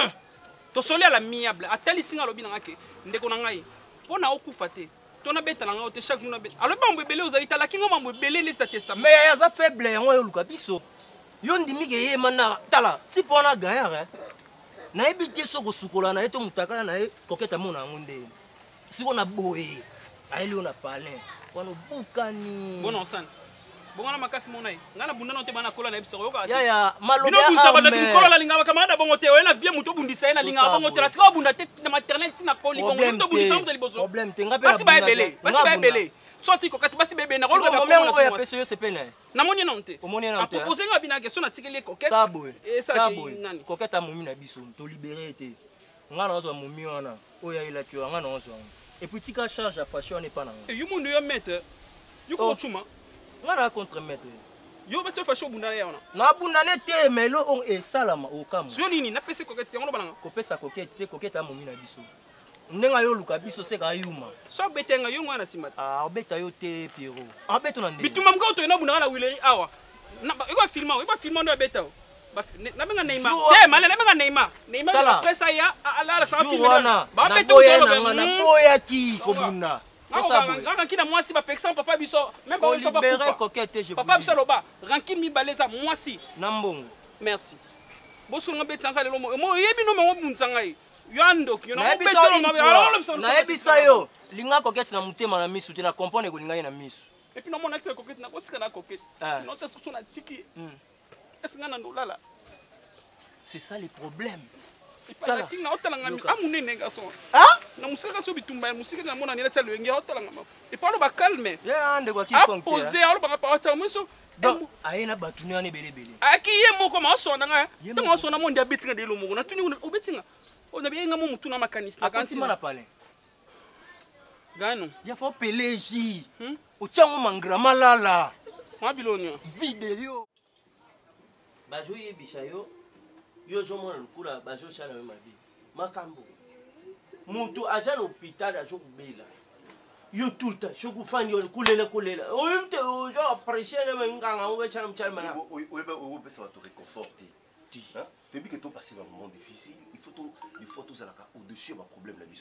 To soli à la miable. Atali singa lobi na ngake. Ndeko na ngai. Pona okufa te. Tona beta na ngao te chaque jour na beta. Alors ba mbebele ozali tala kinga mbebele liste testament. Mais ya za faible yango yo luka biso. Yo ndimi ke ye mana tala. Si pona gaya hein. Na ebiti soko sukola na eto mutaka na e koketa mona ngunde siko na boye aili ona palin kono bukani bona osana bonga na makasi mona e ngana bunda no te bana kola na ebiso yoka ya ya maloba bino bunza banda ki kola la linga kamada bongo te oyena vie muto bundisa ena linga bongo te la tika bunda te na maternelle tina koli bongo muto bundisa muto liboso problème te ngape basi ba ebele basi ba ebele sorti kokati basi bebe na rolo ba ko ya peso yo sepene na moni non te omoni non te a proposer nga bina question na tikeli kokete saboy et ça qui nani koketa mumi na biso to libérer te nga na ozo mumi wana oya ila ki nga na ozo et puis tika charge à fashion n'est pas na et yo mundu yo mettre yo ko chuma nga na contre mettre yo ba te fashion bunda ya wana na bunda ne te mais lo on e salama o kamo so nini na pese kokete ngono balanga ko pesa kokete te koketa mumi na biso ndenga yo luka biso se ka yuma so betenga yo ngwana simata ah obeta yo te Pierrot ah beto na ndenge bituma mko to ina bunda na wileri awa na iko filma iko filma ndo beta na benga Neymar te male na benga Neymar Neymar la pesa ya ala la sa filma ba beto to na boya ki ko bunda ngaka kina mwasi ba peksa papa biso même pas biso ba kufa papa biso loba rankine mi baleza mwasi na mbongo merci boso nga betanga lelo mo yebi no mo munzanga yi yando ki na beto na ebisa yo linga kokete na mutema na misu te na comprendre ko linga na misu et puis no mona tse kokete na kotika na kokete no ta so na tiki est-ce ngana ndolala c'est ça le problème tala kinga otala ngami amunene ngaso ah na musika so bitumba musika na mona nela tsalo ngi otala ngama et pas le ba calme ya ande kwa kikonte poser alo ba pa otala muso donc ayena batuni ane bele bele aki ye moko ma so na nga tango so na mondi abetinga de lo moko na tuni obetinga ona bien ngamo mutu na makanisi na kanti mana pale gano ya fo peleji ochango mangrama lala ma bilonyo video bajo ye bishayo yo zo mona lukula bajo sala mabi makambo mutu aja na hôpital ajo kubela yo tout le temps je ku fani yo kulela kulela o mte o jo apprécier le nganga o betcha mchalma na o o o pesa va te réconforter hein depuis que tu passé un moment difficile il faut tout il faut tout ça là au dessus de problème la biso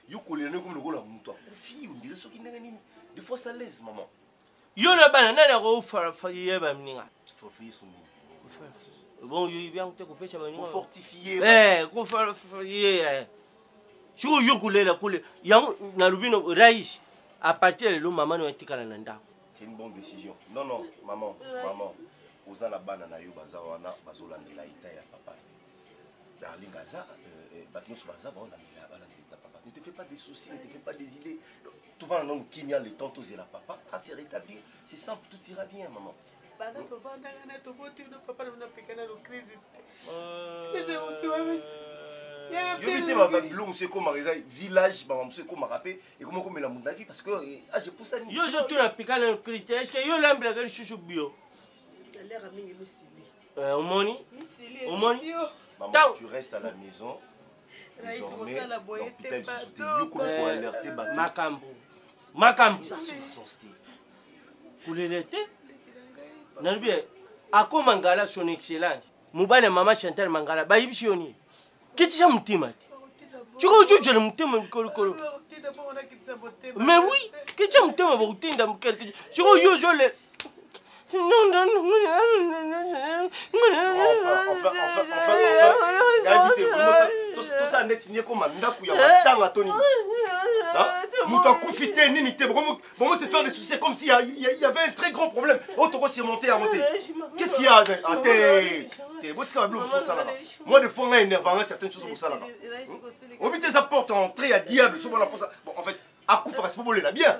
yo kolelane comme lokola moto akufi ondire soki ndenge nini des fois ça laisse maman yo na bana nani akofarafie bamninga fortifier son nini bon yo bien te kopesha bamninga fortifier eh kofarafie siko yo kolela kole yango na lubino rais à partir de lelo maman no etikala na ndako. C'est une bonne décision. Non non maman maman oza na bana na yo baza wana bazolandela ita ya papa darling aza bato nyonso baza baolandela balandela papa ne te fais pas des soucis, ne te fais pas des idées. Tu vas dans qui le temps toser la papa à se rétablir, c'est simple, tout ira bien maman. Bana to banda na to boti no papa na pikana no crise. Mais tu vas yo bité ma bilong c'est comme réza village ba monsieur comme rapper et comment comme la monde vie parce que ah je pousse ça yo je tu na pikana no crise est-ce que yo lambela ka chouchou bio l'air mingi misili euh omoni misili omoni maman tu restes à la maison désormais l'hôpital se soutient yo comme pour alerter bateau makambo makambo ça sur la sensité kulelete nalbi akoma ngala son excellence mubane mama Chantal Mangala bayibishi yoni kitisha mutima ti chiko chujele mutima mikolo kolo mais oui kitisha mutima bokutinda mukele chiko yo jole non non non enfin enfin enfin enfin habité tout tout ça net signé comme ndaku ya matanga toni muto akufite nini te bon bon c'est faire des soucis comme si il y avait un très grand problème auto se monter à monter qu'est-ce qu'il y a à terre t'es bon tu vas bloquer ça là moi des fois on énerve certaines choses pour ça là on vite sa porte entrée à diable souvent la ça bon en fait akufa c'est pas voler la bien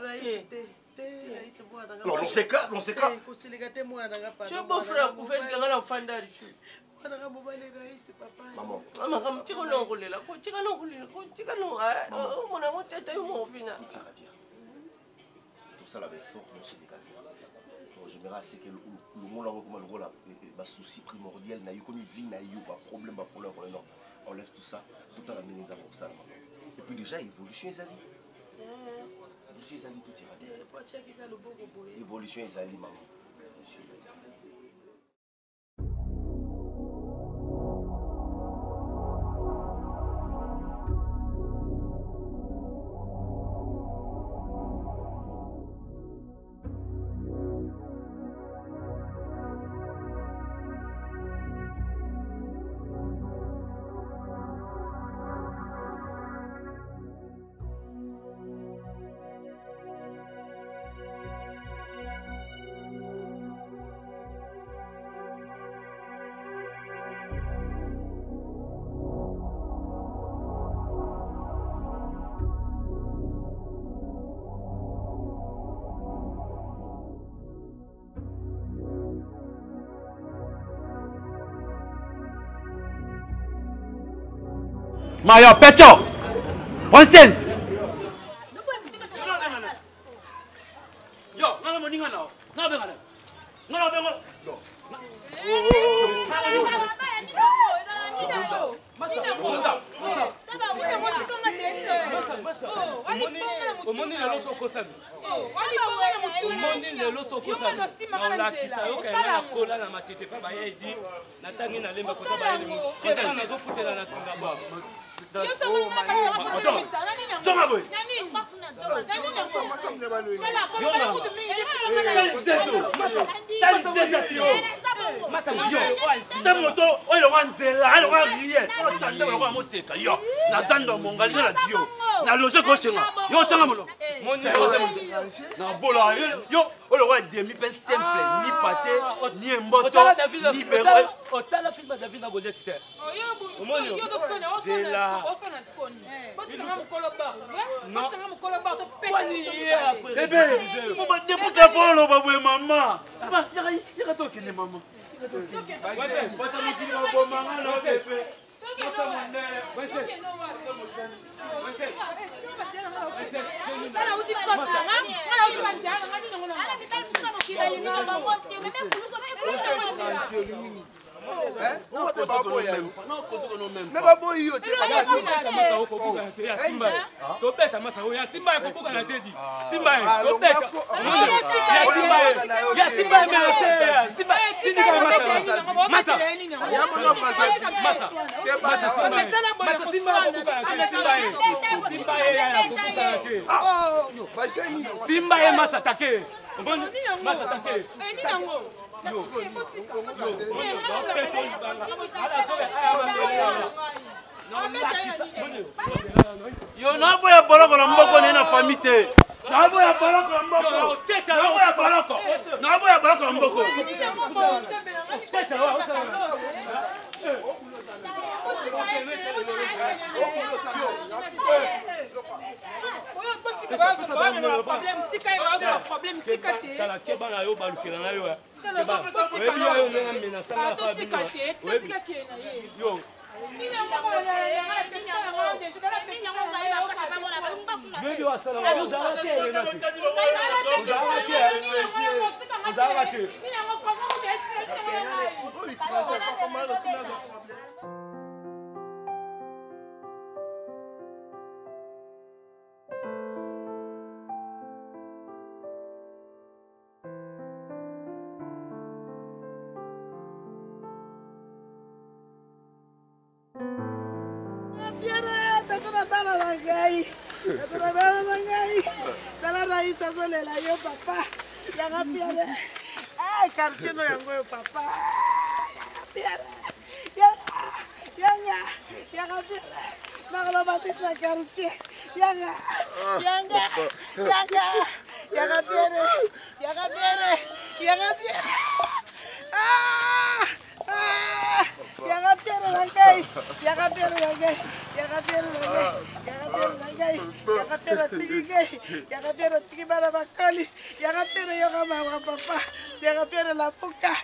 non on sait quoi on sait quoi je beau frère ku faire ngala fanda richu maman maman comme tu connais on là ko tu connais on tu connais on mon amour tête yo mon bina tout ça là avec fort au Sénégal donc j'aimerais c'est que le monde là comme le rôle ba souci primordial na yo comme vie na yo ba problème ba problème non on lève tout ça tout à la mise à pour ça et puis déjà évolution ezali évolution ezali tout ira bien évolution ezali maman Mayo Pecho! One sense! Yo, nana mo ninga now. Na benga na. Nana benga. No. omoni lelo sokosami omoni lelo sokosami naolakisa yo kayanga na kola na matete mpe baye edi natangi nalemba kota bayele mosu kesa nazofutela na tunda bwa zonga boye te moto oyo elokwa nzela elokwa rien otande elokwa moseka yo nazanda mongali nga na dio na loge koshenga yo otyanga mono na bola yo olokwa demi mpe simple ni pate ni emboto ni bero otala filme david na goliath te omoni zela ebe deputa fo oloba boye mama yaka tokende mama bata mokili babomanga na pepe tobeta masa oyo ya simba ekobuka na tedi simba tobeta ya simba ya simba Simba ye masa take. Masa take. Yo na boya boloko na mboko na famille te. Na boya boloko na mboko. Na boya boloko. Na boya boloko na mboko. Yo papa, yanga Pierre. Ay, quartier no yango yo papa. Pierre. Yanga, yanga, yanga Pierre. Nagalo batis na quartier. Yanga, yanga, yanga, yanga Pierre. Yanga Pierre. Yanga Pierre. Ah! Ah! Yanga Pierre langay. Yanga Pierre langay. Yanga Pierre langay. Yanga Pierre langay. Yanga Pierre tigigay. Yanga Pierre tigi bara bakali. Yanga Pierre yoga mama papa. Yanga Pierre la puka.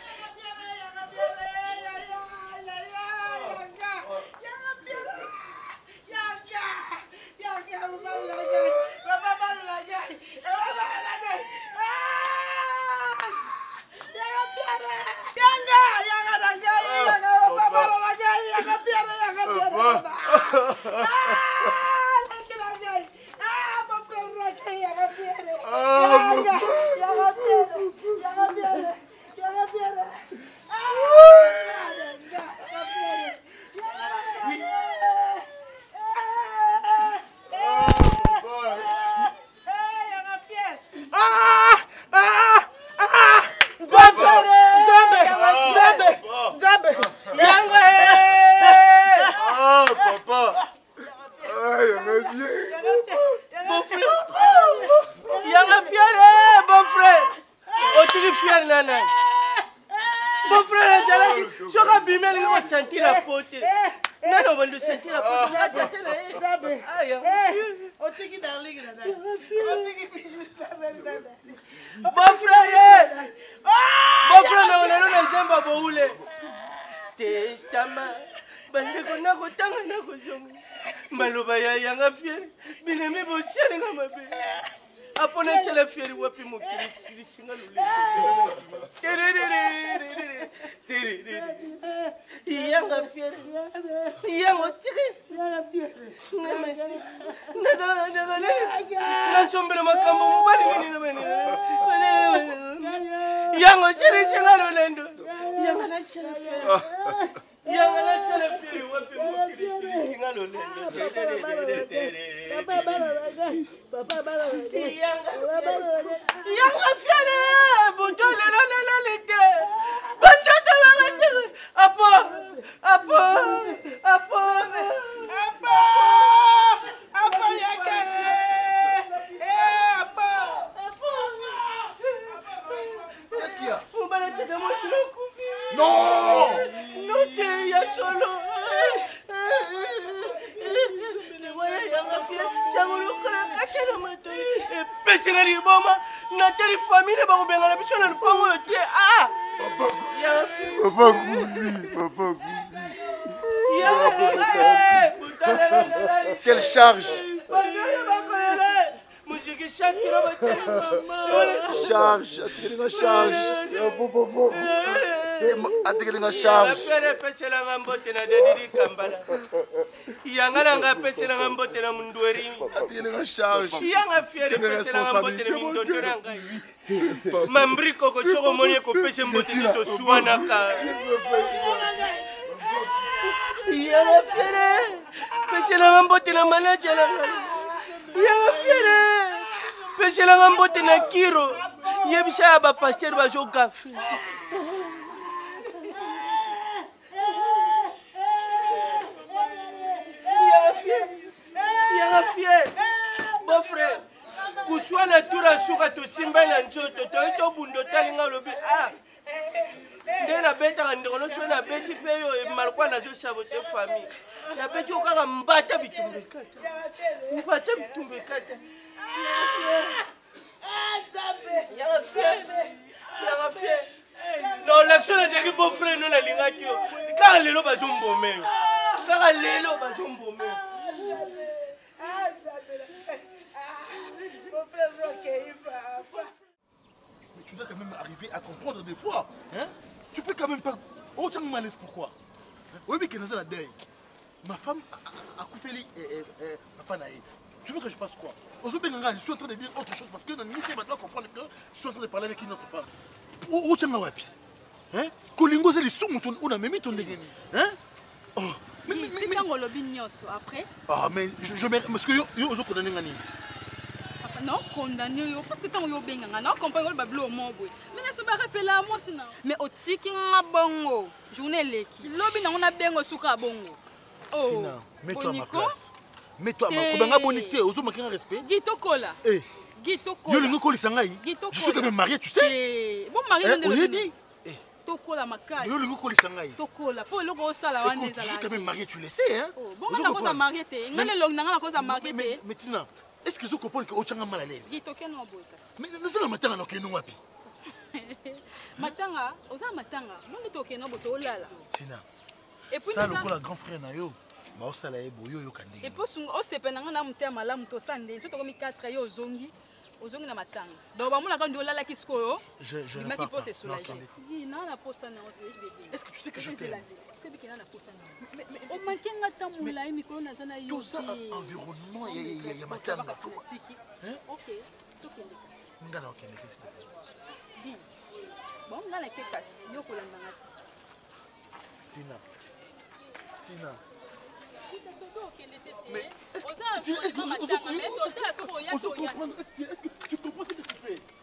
Quelle charge! Charge, charge. atekelinga charge afere peselanga mbote na dediri kambala yanga nanga peselanga mbote na mundweri atekelinga charge yanga fiere peselanga mbote na mindondora ngai mambri koko choko moni ko pese mbote to suana ka yanga fiere peselanga mbote na manager yanga fiere peselanga mbote na kiro yebisha ba pasteur ba jo café yanga fier beau frère kuswana tura suka to simba na njoto to to bundo talinga lobi ah ndena beta ndiko no sona beti peyo e malkwa na zo saboter famille na beti okaka mbata bitumbe kata mbata bitumbe kata yanga fier yanga fier non l'action est que beau frère non la lingaki yo kaka lelo bazombome kaka lelo bazombome mais tu dois quand même arriver à comprendre des fois hein tu peux quand même pas oh tiens malaise pourquoi oui mais que la deuil ma femme a coupé ma femme tu veux que je fasse quoi je suis en train de dire autre chose parce que dans l'unité maintenant comprendre que je suis en train de parler avec une autre femme oh tiens wapi hein kolingo c'est les sous on a même mis ton dégaine hein oh mais mais mais après ah mais je je parce que yo yo zo condamné ngani non condamné yo parce que tant yo benganga non comprendre ba blo mo boy mais ne se ba rappeler moi sinon mais otiki nga bongo journée leki lobi na ona bengo suka bongo oh Tina mets-toi à ma place mets-toi à ma place bonité ozo manquer respect Guito Kola eh Guito Kola yo lingo kolisa ngai je suis quand même marié tu sais eh bon marié on l'a dit tokola makasi yo lingo kolisa ngai tokola po loko osala wana ezala je suis quand même marié tu le sais hein bon nga koza marié te ngane long nga na koza marié te mais Tina est-ce que vous comprenez que ochanga mal à l'aise Guito keno boykas mais c'est la matanga no keno wapi matanga oza matanga bonde to keno boto olala Tina et puis ça le ko la grand frère na yo ba osala ye boyo yo kandenge et puis o sepena nga na mutema malamu to sande so to komi quatre yo zongi ozongi na matanga donc bamona quand olala kisiko je je ne pas non na posa na est-ce que tu sais que je t'aime est-ce que bikina na posa na o mankenga tamula e mikolo na zana yo tout ça environnement ya ya matanga hein OK to kende kasi ngana okende kasi di bon ngana ke kasi yo kolanda nga Tina Tina mais est-ce que tu comprends ce que tu fais?